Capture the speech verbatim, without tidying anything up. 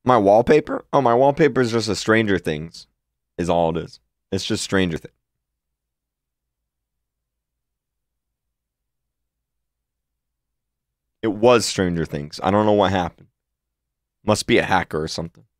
My wallpaper? Oh, my wallpaper is just a Stranger Things, is all it is. It's just Stranger Things. It was Stranger Things. I don't know what happened. Must be a hacker or something.